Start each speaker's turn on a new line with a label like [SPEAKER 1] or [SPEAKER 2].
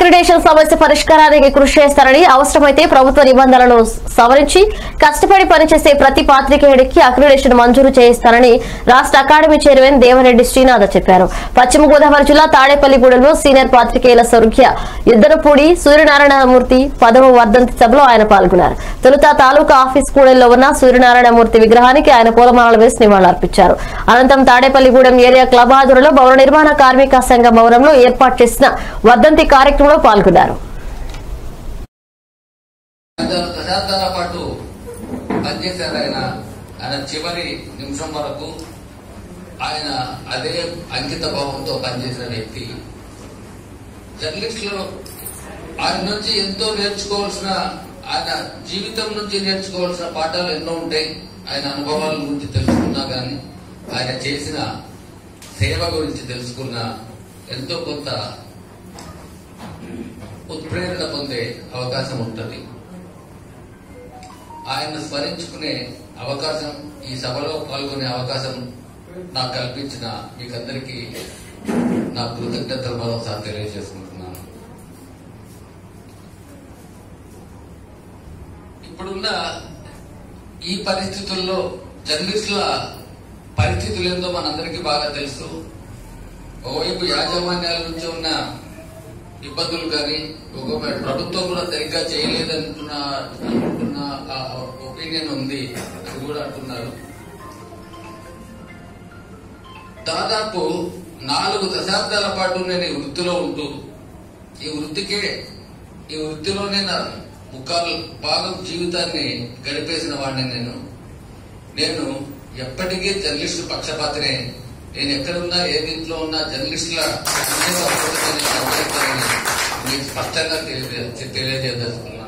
[SPEAKER 1] Accreditation సమస్య పరిష్కారానికి కృషి చేస్తారని, అవసరమైతే ప్రభుత్వ నిబంధనలను సవరించి కష్టపడి పనిచేసే ప్రతి పాత్రికేయుడికి అక్రిడేషన్ మంజూరు చేయిస్తారని రాష్ట్ర అకాడమీ చైర్మన్ దేవరెడ్డి శ్రీనాథ్ చెప్పారు. పశ్చిమ గోదావరి జిల్లా తాడేపల్లిగూడెంలో సీనియర్ పాత్రికేయుల స్వర్గీయ యుద్దనపూడి సూర్యనారాయణమూర్తి 10వ వర్ధంతి సభలో ఆయన పాల్గొన్నారు. తొలుత తాలూకా ఆఫీస్ కూడలిలో ఉన్న సూర్యనారాయణమూర్తి విగ్రహానికి ఆయన పూలమాలలు వేసి నివాళులర్పించారు. అనంతరం తాడేపల్లిగూడెం ఏరియా క్లబ్ ఆధ్వర్యంలో భవన నిర్మాణ కార్మిక సంఘం భవనంలో ఏర్పాటు చేసిన వర్ధంతి కార్యక్రమంలో పాల్గొన్నారు.
[SPEAKER 2] దశాబ్దాల పాటు పనిచేశారు ఆయన చివరి నిమిషం వరకు ఆయన అదే అంకిత భావంతో పనిచేసిన వ్యక్తి. జర్నలిస్టులు ఆయన నుంచి ఎంతో నేర్చుకోవాల్సిన, ఆయన జీవితం నుంచి నేర్చుకోవాల్సిన పాఠాలు ఎన్నో ఉంటాయి. ఆయన అనుభవాల గురించి తెలుసుకున్నా కానీ ఆయన చేసిన సేవ గురించి తెలుసుకున్నా ఎంతో కొంత ఉత్ప్రేరణ పొందే అవకాశం ఉంటుంది. ఆయన స్మరించుకునే అవకాశం, ఈ సభలో పాల్గొనే అవకాశం నాకు కల్పించిన మీకందరికీ నా కృతజ్ఞతలు మరోసారి తెలియజేసుకుంటున్నాను. ఇప్పుడున్న ఈ పరిస్థితుల్లో జర్నలిస్టుల పరిస్థితులు ఏందో మనందరికీ బాగా తెలుసు. ఒకవైపు యాజమాన్యాల నుంచి ఉన్న ఇబ్బందులు కానీ, ఒకవైపు ప్రభుత్వం కూడా సరిగ్గా చేయలేదంటున్న ఒపీనియన్ ఉంది అని కూడా అంటున్నారు. దాదాపు 4 దశాబ్దాల పాటు నేను ఈ వృత్తిలో ఉంటూ ఈ వృత్తిలోనే నా ముక్కాలు భాగం జీవితాన్ని గడిపేసిన వాడిని నేను ఎప్పటికీ జర్నలిస్టు పక్షపాతినే. నేను ఎక్కడున్నా, ఏ దీంట్లో ఉన్నా జర్నలిస్టుల మీకు స్పష్టంగా తెలియజేయదలుచుకున్నాను.